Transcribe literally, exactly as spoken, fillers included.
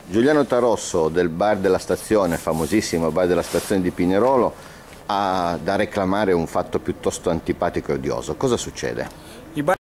Giuliano Tarosso del bar della stazione, famosissimo bar della stazione di Pinerolo, ha da reclamare un fatto piuttosto antipatico e odioso. Cosa succede? I bar